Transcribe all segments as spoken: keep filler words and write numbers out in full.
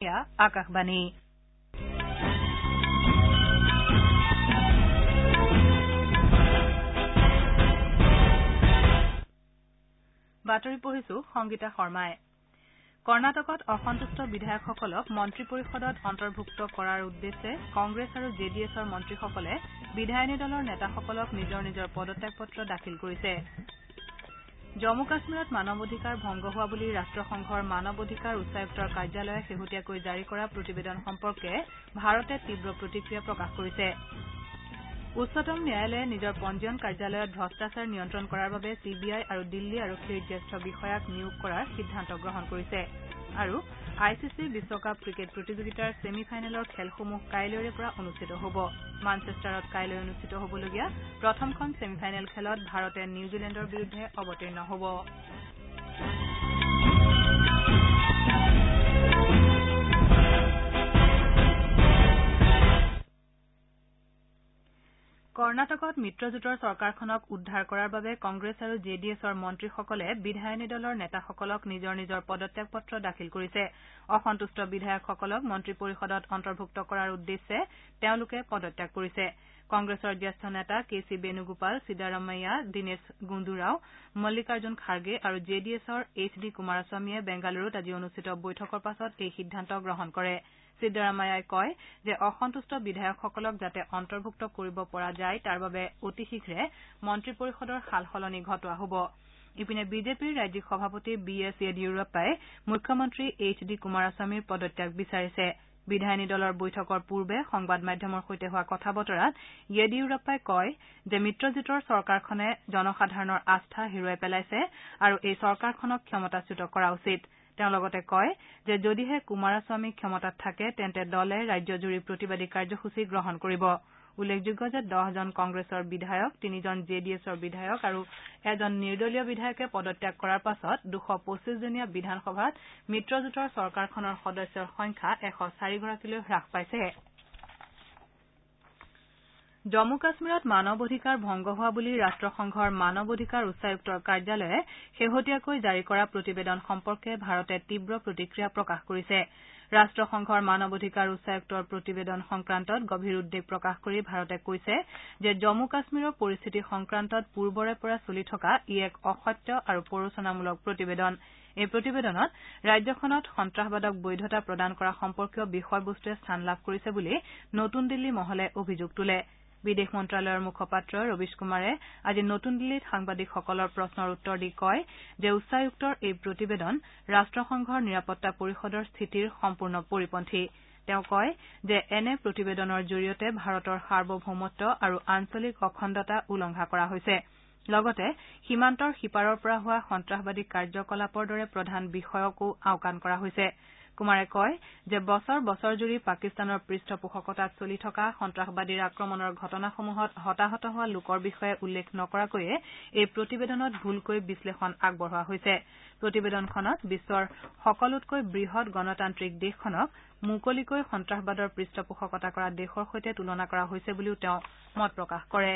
আকাশবাণী বাতৰি পঢ়িছো সংগীতা শৰ্মাই কৰ্ণাটকত অসন্তুষ্ট বিধায়কসকলক মন্ত্ৰী পৰিষদত অন্তৰ্ভুক্ত কৰাৰ উদ্দেশ্যে কংগ্ৰেছ আৰু জে ডি এছৰ মন্ত্ৰীসকলে বিধায়িনী দলৰ নেতাসকলক নিজৰ নিজৰ পদত্যাগ পত্ৰ দাখিল কৰিছে জম্মু কাশ্মীৰত মানৱ অধিকাৰ ভংগ হোৱা বুলি ৰাষ্ট্ৰসংঘৰ মানৱ অধিকাৰ উচ্চায়ুক্তৰ কাৰ্যালয়ে শেহতীয়াকৈ জাৰি কৰা প্ৰতিবেদন সম্পৰ্কে ভাৰতে তীব্ৰ প্ৰতিক্ৰিয়া প্ৰকাশ কৰিছে উচ্চতম ন্যায়ালয়ে নিজৰ পঞ্জীয়ন কাৰ্যালয়ত ভ্ৰষ্টাচাৰ নিয়ন্ত্ৰণ কৰাৰ বাবে চি বি আই আৰু দিল্লী আৰক্ষীৰ জ্যেষ্ঠ বিষয়াক নিয়োগ কৰাৰ সিদ্ধান্ত গ্ৰহণ কৰিছে আৰু আই চি চি বিশ্বকাপ ক্ৰিকেট প্ৰতিযোগিতাৰ ছেমি ফাইনেলৰ খেলসমূহ কাইলৈৰে পৰা অনুষ্ঠিত হ'ব মানচেষ্টাৰত কাইলৈ অনুষ্ঠিত হ'বলগীয়া প্ৰথমখন ছেমি ফাইনেল খেলত ভাৰতে নিউজিলেণ্ডৰ বিৰুদ্ধে অৱতীৰ্ণ হ'ব কৰ্ণাটকত মিত্ৰজোঁটৰ চৰকাৰখনক উদ্ধাৰ কৰাৰ বাবে কংগ্ৰেছ আৰু জে ডি এছৰ মন্ত্ৰীসকলে বিধায়িনী দলৰ নেতাসকলক নিজৰ নিজৰ পদত্যাগ পত্ৰ দাখিল কৰিছে অসন্তুষ্ট বিধায়কসকলক মন্ত্ৰী পৰিষদত অন্তৰ্ভুক্ত কৰাৰ উদ্দেশ্যে তেওঁলোকে পদত্যাগ কৰিছে কংগ্ৰেছৰ জ্যেষ্ঠ নেতা কে চি বেণুগোপাল সিদ্দাৰামাইয়া দীনেশ গুণ্ডুৰাও মল্লিকাৰ্জুন খাৰ্গে আৰু জে ডি এছৰ এইচ ডি কুমাৰস্বামীয়ে বেংগালুৰুত আজি অনুষ্ঠিত বৈঠকৰ পাছত এই সিদ্ধান্ত গ্ৰহণ কৰে সিদ্দাৰামায়াই কয় যে অসন্তুষ্ট বিধায়কসকলক যাতে অন্তৰ্ভুক্ত কৰিব পৰা যায় তাৰ বাবে অতি শীঘ্ৰে মন্ত্ৰী পৰিষদৰ সাল সলনি ঘটোৱা হ'ব ইপিনে বিজেপিৰ ৰাজ্যিক সভাপতি বি এছ য়েডিয়ুৰাপ্পাই মুখ্যমন্ত্ৰী এইচ ডি কুমাৰস্বামীৰ পদত্যাগ বিচাৰিছে বিধায়িনী দলৰ বৈঠকৰ পূৰ্বে সংবাদ মাধ্যমৰ সৈতে হোৱা কথা বতৰাত য়েডিয়ুৰাপ্পাই কয় যে মিত্ৰজোঁটৰ চৰকাৰখনে জনসাধাৰণৰ আস্থা হেৰুৱাই পেলাইছে আৰু এই চৰকাৰখনক ক্ষমতাচ্যুত কৰা উচিত তেওঁ লগতে কয় যে যদিহে কুমাৰস্বামী ক্ষমতাত থাকে তেন্তে দলে ৰাজ্যজুৰি প্ৰতিবাদী কাৰ্যসূচী গ্ৰহণ কৰিব উল্লেখযোগ্য যে দহজন কংগ্ৰেছৰ বিধায়ক তিনিজন জে ডি এছৰ বিধায়ক আৰু এজন নিৰ্দলীয় বিধায়কে পদত্যাগ কৰাৰ পাছত দুশ পঁচিছজনীয়া বিধানসভাত মিত্ৰজোঁটৰ চৰকাৰখনৰ সদস্যৰ সংখ্যা এশ চাৰিগৰাকীলৈ হ্ৰাস পাইছে জম্মু কাশ্মীৰত মানৱ অধিকাৰ ভংগ হোৱা বুলি ৰাষ্ট্ৰসংঘৰ মানৱ অধিকাৰ উচ্চায়ুক্তৰ কাৰ্যালয়ে শেহতীয়াকৈ জাৰি কৰা প্ৰতিবেদন সম্পৰ্কে ভাৰতে তীব্ৰ প্ৰতিক্ৰিয়া প্ৰকাশ কৰিছে ৰাষ্ট্ৰসংঘৰ মানৱ অধিকাৰ উচ্চায়ুক্তৰ প্ৰতিবেদন সংক্ৰান্তত গভীৰ উদ্বেগ প্ৰকাশ কৰি ভাৰতে কৈছে যে জম্মু কাশ্মীৰৰ পৰিস্থিতি সংক্ৰান্তত পূৰ্বৰে পৰা চলি থকা ই এক অসত্য আৰু প্ৰৰোচনামূলক প্ৰতিবেদন এই প্ৰতিবেদনত ৰাজ্যখনত সন্ত্ৰাসবাদক বৈধতা প্ৰদান কৰা সম্পৰ্কীয় বিষয়বস্তুৱে স্থান লাভ কৰিছে বুলি নতুন দিল্লী মহলে অভিযোগ তোলে বিদেশ মন্ত্ৰালয়ৰ মুখপাত্ৰ ৰবীশ কুমাৰে আজি নতুন দিল্লীত সাংবাদিকসকলৰ প্ৰশ্নৰ উত্তৰ দি কয় যে উচ্চায়ুক্তৰ এই প্ৰতিবেদন ৰাষ্ট্ৰসংঘৰ নিৰাপত্তা পৰিষদৰ স্থিতিৰ সম্পূৰ্ণ পৰিপন্থী তেওঁ কয় যে এনে প্ৰতিবেদনৰ জৰিয়তে ভাৰতৰ সাৰ্বভৌমত্ব আৰু আঞ্চলিক অখণ্ডতা উলংঘা কৰা হৈছে লগতে সীমান্তৰ সিপাৰৰ পৰা হোৱা সন্ত্ৰাসবাদী কাৰ্যকলাপৰ দৰে প্ৰধান বিষয়কো আওকাণ কৰা হৈছে কুমাৰে কয় যে বছৰ বছৰ জুৰি পাকিস্তানৰ পৃষ্ঠপোষকতাত চলি থকা সন্ত্ৰাসবাদীৰ আক্ৰমণৰ ঘটনাসমূহত হতাহত হোৱা লোকৰ বিষয়ে উল্লেখ নকৰাকৈয়ে এই প্ৰতিবেদনত ভুলকৈ বিশ্লেষণ আগবঢ়োৱা হৈছে প্ৰতিবেদনখনত বিশ্বৰ সকলোতকৈ বৃহৎ গণতান্ত্ৰিক দেশখনক মুকলিকৈ সন্ত্ৰাসবাদৰ পৃষ্ঠপোষকতা কৰা দেশৰ সৈতে তুলনা কৰা হৈছে বুলিও তেওঁ মত প্ৰকাশ কৰে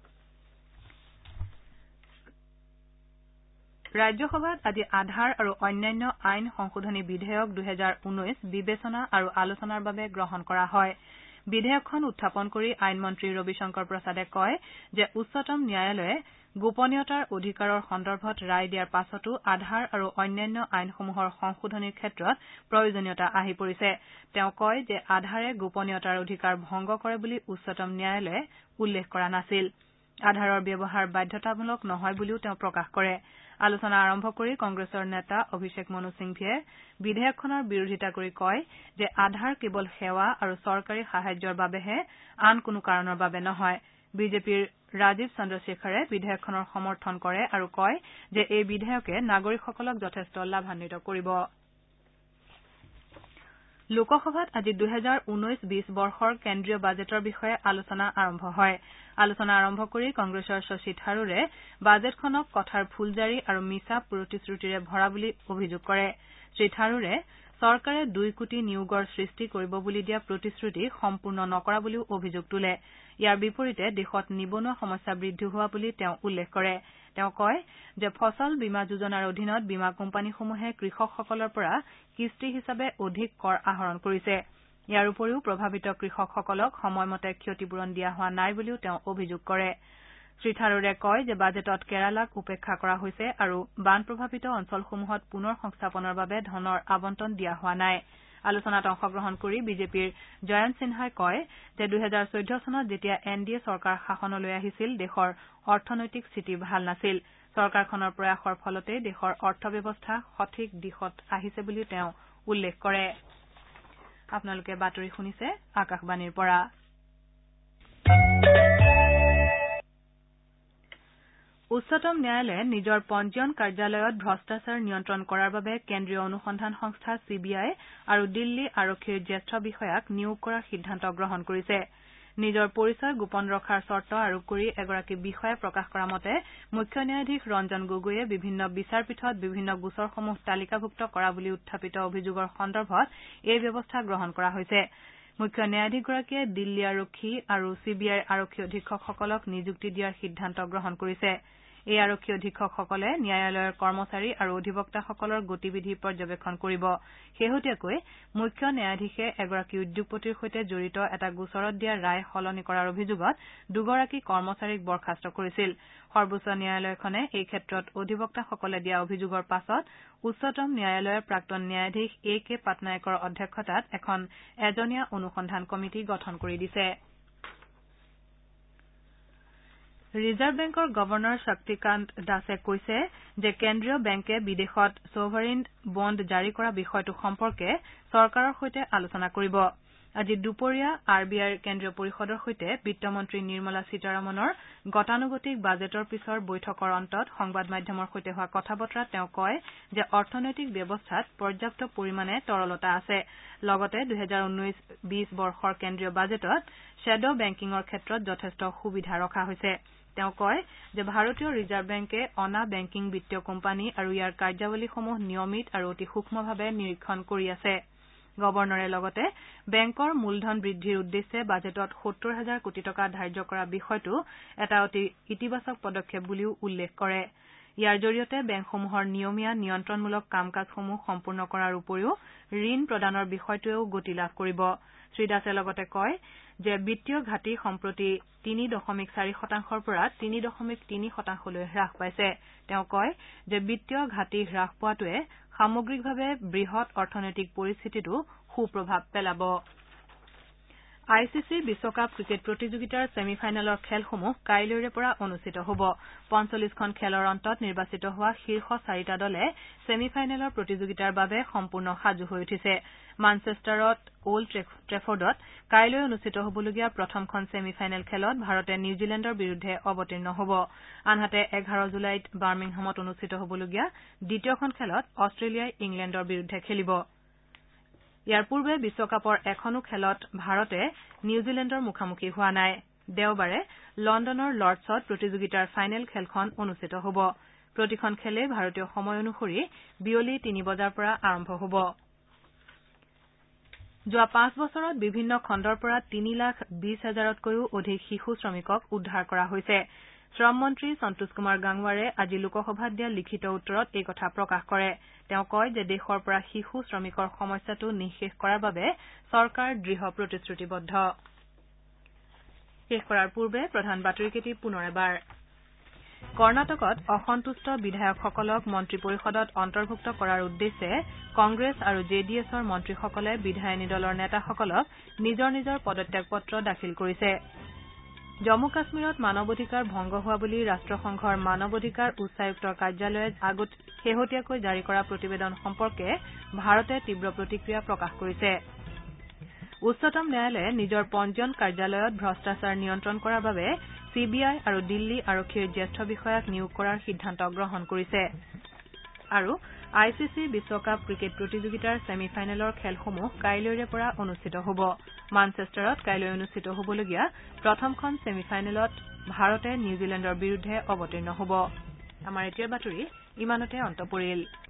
ৰাজ্যসভাত আজি আধাৰ আৰু অন্যান্য আইন সংশোধনী বিধেয়ক দুহেজাৰ ঊনৈশ বিবেচনা আৰু আলোচনাৰ বাবে গ্ৰহণ কৰা হয় বিধেয়কখন উত্থাপন কৰি আইন মন্ত্ৰী ৰবিশংকৰ প্ৰসাদে কয় যে উচ্চতম ন্যায়ালয়ে গোপনীয়তাৰ অধিকাৰৰ সন্দৰ্ভত ৰায় দিয়াৰ পাছতো আধাৰ আৰু অন্যান্য আইনসমূহৰ সংশোধনীৰ ক্ষেত্ৰত প্ৰয়োজনীয়তা আহি পৰিছে তেওঁ কয় যে আধাৰে গোপনীয়তাৰ অধিকাৰ ভংগ কৰে বুলি উচ্চতম ন্যায়ালয়ে উল্লেখ কৰা নাছিল আধাৰৰ ব্যৱহাৰ বাধ্যতামূলক নহয় বুলিও তেওঁ প্ৰকাশ কৰে আলোচনা আৰম্ভ কৰি কংগ্ৰেছৰ নেতা অভিষেক মনু সিংভিয়ে বিধেয়কখনৰ বিৰোধিতা কৰি কয় যে আধাৰ কেৱল সেৱা আৰু চৰকাৰী সাহায্যৰ বাবেহে আন কোনো কাৰণৰ বাবে নহয় বিজেপিৰ ৰাজীৱ চন্দ্ৰশেখৰে বিধেয়কখনৰ সমৰ্থন কৰে আৰু কয় যে এই বিধেয়কে নাগৰিকসকলক যথেষ্ট লাভান্বিত কৰিব লোকসভাত আজি দুহেজাৰ ঊনৈশ বিশ বৰ্ষৰ কেন্দ্ৰীয় বাজেটৰ বিষয়ে আলোচনা আৰম্ভ হয় আলোচনা আৰম্ভ কৰি কংগ্ৰেছৰ শশী থাৰুৰে বাজেটখনক কথাৰ ফুলজাৰি আৰু মিছা প্ৰতিশ্ৰুতিৰে ভৰা বুলি অভিযোগ কৰে শ্ৰী থাৰুৰে চৰকাৰে দুই কোটি নিয়োগৰ সৃষ্টি কৰিব বুলি দিয়া প্ৰতিশ্ৰুতি সম্পূৰ্ণ নকৰা বুলিও অভিযোগ তোলে ইয়াৰ বিপৰীতে দেশত নিবনুৱা সমস্যা বৃদ্ধি হোৱা বুলি তেওঁ উল্লেখ কৰে তেওঁ কয় যে ফচল বীমা যোজনাৰ অধীনত বীমা কোম্পানীসমূহে কৃষকসকলৰ পৰা কিস্তি হিচাপে অধিক কৰ আহৰণ কৰিছে। ইয়াৰ উপৰিও প্ৰভাৱিত কৃষকসকলক সময়মতে ক্ষতিপূৰণ দিয়া হোৱা নাই বুলিও তেওঁ অভিযোগ কৰে। শ্ৰীথাৰুৰে কয় যে বাজেটত কেৰালাক উপেক্ষা কৰা হৈছে আৰু বান প্ৰভাৱিত অঞ্চলসমূহত পুনৰ সংস্থাপনৰ বাবে ধনৰ আবণ্টন দিয়া হোৱা নাই। আলোচনাত অংশগ্ৰহণ কৰি বিজেপিৰ জয়ন্ত সিনহাই কয় যে দুহেজাৰ চৈধ্য চনত যেতিয়া এন ডি এ চৰকাৰ শাসনলৈ আহিছিল দেশৰ অৰ্থনৈতিক স্থিতি ভাল নাছিল। চৰকাৰখনৰ প্ৰয়াসৰ ফলতেই দেশৰ অৰ্থব্যৱস্থা সঠিক দিশত আহিছে বুলি তেওঁ উল্লেখ কৰে। আপোনালোকে বাতৰি শুনিছে আকাশবাণীৰ পৰা। উচ্চতম ন্যায়ালয়ে নিজৰ পঞ্জীয়ন কাৰ্যালয়ত ভ্ৰষ্টাচাৰ নিয়ন্ত্ৰণ কৰাৰ বাবে কেন্দ্ৰীয় অনুসন্ধান সংস্থা চি বি আই আৰু দিল্লী আৰক্ষীৰ জ্যেষ্ঠ বিষয়াক নিয়োগ কৰাৰ সিদ্ধান্ত গ্ৰহণ কৰিছে। নিজৰ পৰিচয় গোপন ৰখাৰ চৰ্ত আৰোপ কৰি এগৰাকী বিষয়াই প্ৰকাশ কৰা মতে মুখ্য ন্যায়াধীশ ৰঞ্জন গগৈয়ে বিভিন্ন বিচাৰপীঠত বিভিন্ন গোচৰসমূহ তালিকাভুক্ত কৰা বুলি উত্থাপিত অভিযোগৰ সন্দৰ্ভত এই ব্যৱস্থা গ্ৰহণ কৰা হৈছে। মুখ্য ন্যায়াধীশগৰাকীয়ে দিল্লী আৰক্ষী আৰু চি বি আইৰ আৰক্ষী অধীক্ষকসকলক নিযুক্তি দিয়াৰ সিদ্ধান্ত গ্ৰহণ কৰিছে। এই আৰক্ষী অধীক্ষকসকলে ন্যায়ালয়ৰ কৰ্মচাৰী আৰু অধিবক্তাসকলৰ গতিবিধি পৰ্যবেক্ষণ কৰিব। শেহতীয়াকৈ মুখ্য ন্যায়াধীশে এগৰাকী উদ্যোগপতিৰ সৈতে জড়িত এটা গোচৰত দিয়া ৰায় সলনি কৰাৰ অভিযোগত দুগৰাকী কৰ্মচাৰীক বৰ্খাস্ত কৰিছিল। সৰ্বোচ্চ ন্যায়ালয়খনে এই ক্ষেত্ৰত অধিবক্তাসকলে দিয়া অভিযোগৰ পাছত উচ্চতম ন্যায়ালয়ৰ প্ৰাক্তন ন্যায়াধীশ এ কে পাটনায়কৰ অধ্যক্ষতাত এখন এজনীয়া অনুসন্ধান কমিটি গঠন কৰি দিছে। ৰিজাৰ্ভ বেংকৰ গভৰ্ণৰ শক্তিকান্ত দাসে কৈছে যে কেন্দ্ৰীয় বেংকে বিদেশত ছভাৰিন বণ্ড জাৰি কৰা বিষয়টো সম্পৰ্কে চৰকাৰৰ সৈতে আলোচনা কৰিব। আজি দুপৰীয়া আৰ বি আইৰ কেন্দ্ৰীয় পৰিষদৰ সৈতে বিত্তমন্ত্ৰী নিৰ্মলা সীতাৰমণৰ গতানুগতিক বাজেটৰ পিছৰ বৈঠকৰ অন্তত সংবাদ মাধ্যমৰ সৈতে হোৱা কথা বতৰাত তেওঁ কয় যে অৰ্থনৈতিক ব্যৱস্থাত পৰ্যাপ্ত পৰিমাণে তৰলতা আছে। লগতে দুহেজাৰ ঊনৈশ বিশ বৰ্ষৰ কেন্দ্ৰীয় বাজেটত শ্বেড' বেংকিঙৰ ক্ষেত্ৰত যথেষ্ট সুবিধা ৰখা হৈছে। তেওঁ কয় যে ভাৰতীয় ৰিজাৰ্ভ বেংকে অনা বেংকিং বিত্তীয় কোম্পানী আৰু ইয়াৰ কাৰ্যাৱলীসমূহ নিয়মিত আৰু অতি সূক্ষ্মভাৱে নিৰীক্ষণ কৰি আছে। গভৰ্ণৰে লগতে বেংকৰ মূলধন বৃদ্ধিৰ উদ্দেশ্যে বাজেটত সত্তৰ হাজাৰ কোটি টকা ধাৰ্য কৰা বিষয়টো এটা অতি ইতিবাচক পদক্ষেপ বুলিও উল্লেখ কৰে। ইয়াৰ জৰিয়তে বেংকসমূহৰ নিয়মীয়া নিয়ন্ত্ৰণমূলক কাম কাজসমূহ সম্পূৰ্ণ কৰাৰ উপৰিও ঋণ প্ৰদানৰ বিষয়টোৱেও গতি লাভ কৰিব। শ্ৰীদাসে লগতে কয় যে বিত্তীয় ঘাটি সম্প্ৰতি তিনি দশমিক চাৰি শতাংশৰ পৰা তিনি দশমিক তিনি শতাংশলৈ হ্ৰাস পাইছে। তেওঁ কয় যে বিত্তীয় ঘাটি হ্ৰাস পোৱাটোৱে সামগ্ৰিকভাৱে বৃহৎ অৰ্থনৈতিক পৰিস্থিতিতো সুপ্ৰভাৱ পেলাব। আই চি চি বিশ্বকাপ ক্ৰিকেট প্ৰতিযোগিতাৰ ছেমি ফাইনেলৰ খেলসমূহ কাইলৈৰে পৰা অনুষ্ঠিত হ'ব। পঞ্চল্লিছখন খেলৰ অন্তত নিৰ্বাচিত হোৱা শীৰ্ষ চাৰিটা দলে ছেমি ফাইনেলৰ প্ৰতিযোগিতাৰ বাবে সম্পূৰ্ণ সাজু হৈ উঠিছে। মানচেষ্টাৰত অল্ড ট্ৰেফৰ্ডত কাইলৈ অনুষ্ঠিত হ'বলগীয়া প্ৰথমখন ছেমি ফাইনেল খেলত ভাৰতে নিউজিলেণ্ডৰ বিৰুদ্ধে অৱতীৰ্ণ হ'ব। আনহাতে এঘাৰ জুলাইত বাৰ্মিংহামত অনুষ্ঠিত হ'বলগীয়া দ্বিতীয়খন খেলত অট্টেলিয়াই ইংলেণ্ডৰ বিৰুদ্ধে খেলিব। ইয়াৰ পূৰ্বে বিশ্বকাপৰ এখনো খেলত ভাৰতে নিউজিলেণ্ডৰ মুখামুখি হোৱা নাই। দেওবাৰে লণ্ডনৰ লৰ্ডছত প্ৰতিযোগিতাৰ ফাইনেল খেলখন অনুষ্ঠিত হ'ব। প্ৰতিখন খেলেই ভাৰতীয় সময় অনুসৰি বিয়লি তিনি বজাৰ পৰা আৰম্ভ হ'ব। যোৱা পাঁচ বছৰত বিভিন্ন খণ্ডৰ পৰা তিনি লাখ বিশ হাজাৰতকৈও অধিক শিশু শ্ৰমিকক উদ্ধাৰ কৰা হৈছে। শ্ৰম মন্ত্ৰী সন্তোষ কুমাৰ গাংৱাৰে আজি লোকসভাত দিয়া লিখিত উত্তৰত এই কথা প্ৰকাশ কৰে। তেওঁ কয় যে দেশৰ পৰা শিশু শ্ৰমিকৰ সমস্যাটো নিঃশেষ কৰাৰ বাবে চৰকাৰ দৃঢ় প্ৰতিশ্ৰুতিবদ্ধ। শেষ কৰাৰ পূৰ্বে প্ৰধান বাতৰিকেইটি পুনৰ এবাৰ কৰ্ণাটকত অসন্তুষ্ট বিধায়কসকলক মন্ত্ৰী পৰিষদত অন্তৰ্ভুক্ত কৰাৰ উদ্দেশ্যে কংগ্ৰেছ আৰু জে ডি এছৰ মন্ত্ৰীসকলে বিধায়িনী দলৰ নেতাসকলক নিজৰ নিজৰ পদত্যাগ পত্ৰ দাখিল কৰিছে। জম্মু কাশ্মীৰত মানৱ অধিকাৰ ভংগ হোৱা বুলি ৰাষ্ট্ৰসংঘৰ মানৱ অধিকাৰ উচ্চায়ুক্তৰ কাৰ্যালয়ে শেহতীয়াকৈ জাৰি কৰা প্ৰতিবেদন সম্পৰ্কে ভাৰতে তীব্ৰ প্ৰতিক্ৰিয়া প্ৰকাশ কৰিছে। উচ্চতম ন্যায়ালয়ে নিজৰ পঞ্জীয়ন কাৰ্যালয়ত ভ্ৰষ্টাচাৰ নিয়ন্ত্ৰণ কৰাৰ বাবে চি বি আই আৰু দিল্লী আৰক্ষীৰ জ্যেষ্ঠ বিষয়াক নিয়োগ কৰাৰ সিদ্ধান্ত গ্ৰহণ কৰিছে। আৰু আই চি চি বিশ্বকাপ ক্ৰিকেট প্ৰতিযোগিতাৰ ছেমি ফাইনেলৰ খেলসমূহ কাইলৈৰে পৰা অনুষ্ঠিত হ'ব। মানচেষ্টাৰত কাইলৈ অনুষ্ঠিত হ'বলগীয়া প্ৰথমখন ছেমি ফাইনেলত ভাৰতে নিউজিলেণ্ডৰ বিৰুদ্ধে অৱতীৰ্ণ হ'ব। আমাৰ এতিয়াৰ বাতৰি ইমানতে অন্ত পৰিল।